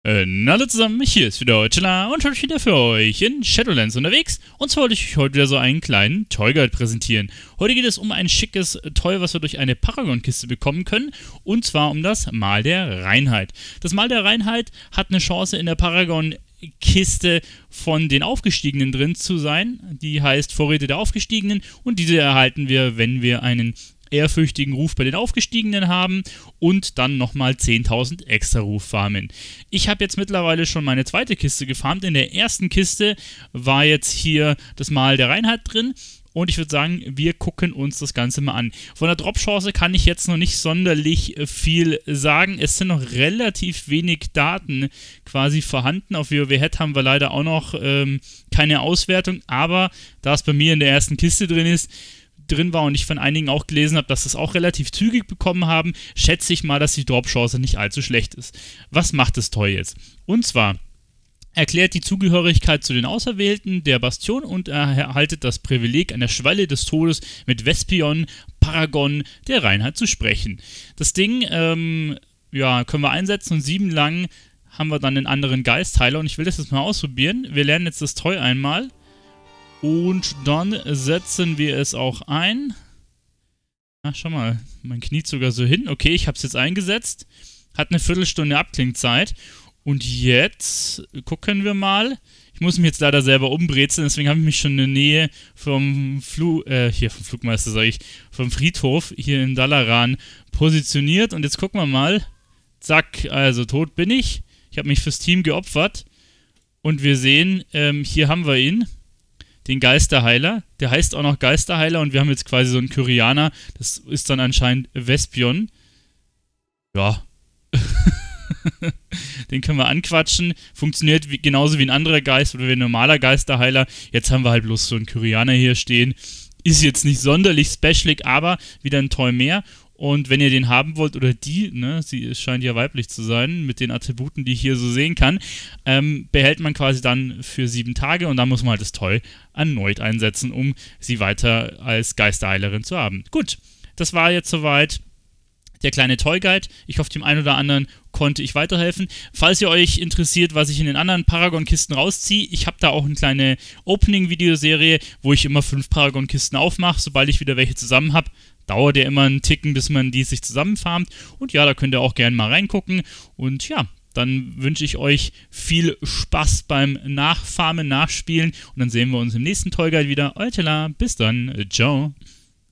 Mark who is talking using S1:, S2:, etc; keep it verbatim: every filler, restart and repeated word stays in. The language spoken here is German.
S1: Äh, na alle zusammen, hier ist wieder Deutschler und schon wieder für euch in Shadowlands unterwegs. Und zwar wollte ich euch heute wieder so einen kleinen Toy Guide präsentieren. Heute geht es um ein schickes Toy, was wir durch eine Paragon-Kiste bekommen können. Und zwar um das Mal der Reinheit. Das Mal der Reinheit hat eine Chance in der Paragon-Kiste von den Aufgestiegenen drin zu sein. Die heißt Vorräte der Aufgestiegenen und diese erhalten wir, wenn wir einen ehrfürchtigen Ruf bei den Aufgestiegenen haben und dann nochmal zehntausend extra Ruf farmen. Ich habe jetzt mittlerweile schon meine zweite Kiste gefarmt. In der ersten Kiste war jetzt hier das Mal der Reinheit drin. Und ich würde sagen, wir gucken uns das Ganze mal an. Von der Drop-Chance kann ich jetzt noch nicht sonderlich viel sagen. Es sind noch relativ wenig Daten quasi vorhanden. Auf WoW haben wir leider auch noch ähm, keine Auswertung. Aber da es bei mir in der ersten Kiste drin ist, drin war und ich von einigen auch gelesen habe, dass das auch relativ zügig bekommen haben, schätze ich mal, dass die Drop-Chance nicht allzu schlecht ist. Was macht das Toy jetzt? Und zwar erklärt die Zugehörigkeit zu den Auserwählten der Bastion und erhaltet das Privileg, an der Schwelle des Todes mit Vespion, Paragon der Reinheit zu sprechen. Das Ding ähm, ja, können wir einsetzen und sieben lang haben wir dann einen anderen Geistheiler und ich will das jetzt mal ausprobieren. Wir lernen jetzt das Toy einmal. Und dann setzen wir es auch ein. Ach, schau mal, mein Knie sogar so hin. Okay, ich habe es jetzt eingesetzt. Hat eine Viertelstunde Abklingzeit. Und jetzt gucken wir mal. Ich muss mich jetzt leider selber umbrezeln, deswegen habe ich mich schon in der Nähe vom Flug, äh, hier vom Flugmeister, sage ich, vom Friedhof hier in Dalaran positioniert. Und jetzt gucken wir mal. Zack, also tot bin ich. Ich habe mich fürs Team geopfert. Und wir sehen, ähm, hier haben wir ihn. Den Geisterheiler. Der heißt auch noch Geisterheiler und wir haben jetzt quasi so einen Kyrianer. Das ist dann anscheinend Vespion. Ja. Den können wir anquatschen. Funktioniert wie, genauso wie ein anderer Geist oder wie ein normaler Geisterheiler. Jetzt haben wir halt bloß so einen Kyrianer hier stehen. Ist jetzt nicht sonderlich specialig, aber wieder ein Toy mehr. Und wenn ihr den haben wollt, oder die, ne, sie scheint ja weiblich zu sein, mit den Attributen, die ich hier so sehen kann, ähm, behält man quasi dann für sieben Tage und dann muss man halt das Toy erneut einsetzen, um sie weiter als Geisterheilerin zu haben. Gut, das war jetzt soweit der kleine Toy Guide. Ich hoffe, dem einen oder anderen konnte ich weiterhelfen. Falls ihr euch interessiert, was ich in den anderen Paragon-Kisten rausziehe, ich habe da auch eine kleine Opening-Videoserie, wo ich immer fünf Paragon-Kisten aufmache, sobald ich wieder welche zusammen habe. Dauert ja immer einen Ticken, bis man die sich zusammenfarmt. Und ja, da könnt ihr auch gerne mal reingucken. Und ja, dann wünsche ich euch viel Spaß beim Nachfarmen, Nachspielen. Und dann sehen wir uns im nächsten Toy Guide wieder. Eutela, bis dann. Ciao.